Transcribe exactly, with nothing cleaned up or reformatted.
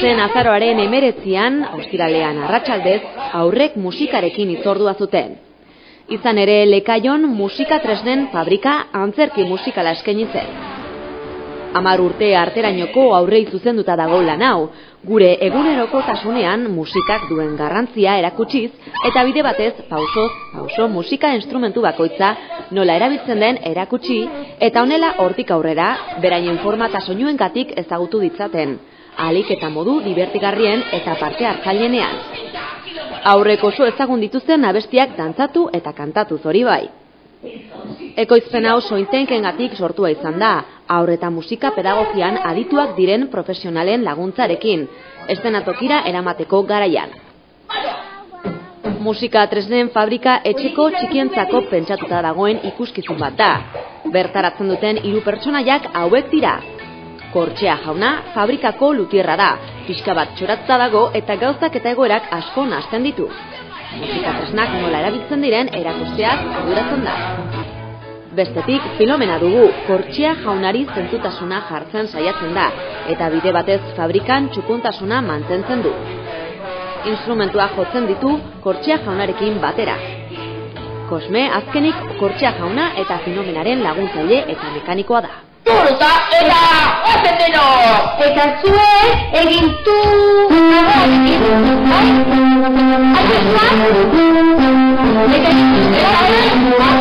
Pasa zen azaroaren hemeretzian, ostiralean arratsaldez, haurrek musikarekin hitzordua zuten. Izan ere, Lekaion musika tresnen fabrika antzerki musikala eskaini zen. Hamar urte arterainoko haurrei zuzenduta dago lan hau, gure egunerokotasunean musikak duen garrantzia erakutsiz, eta bide batez pausoz, pauso musika instrumentu bakoitza nola erabiltzen den erakutsi, eta honela hortik aurrera, beraien forma eta soinuengatik ezagutu ditzaten, ahalik eta modu dibertigarrien eta parte hartzailenean. Aurrek oso ezagun dituzten abestiak dantzatu eta kantatu hori bai. Ekoizpen hau sointenkengatik sortua izan da, haur eta musika pedagogian adituak diren profesionalen laguntzarekin, eszenatokira eramateko garaian. Musika tresnen fabrika etxeko txikientzako pentsatuta dagoen ikuskizun bat da. Bertaratzen duten hiru pertsonaiak hauek dira. Kortxea jauna fabrikako lutierra da, pixka bat txoratuta dago eta gauzak eta egoerak asko nahasten ditu. Musika tresnak nola erabiltzen diren erakusteaz arduratzen da. Bestetik, Filomena dugu, Kortxea jaunari zentutasuna jartzen saiatzen da, eta bide batez fabrikan txukuntasuna mantentzen du. Instrumentua jotzen ditu Kortxea jaunarekin batera. Kosme, azkenik, Kortxea jauna eta Filomenaren laguntzaile eta mekanikoa da. Turta eta ozeteno! Eta zuek egin tu... Bai? Aizua? Eta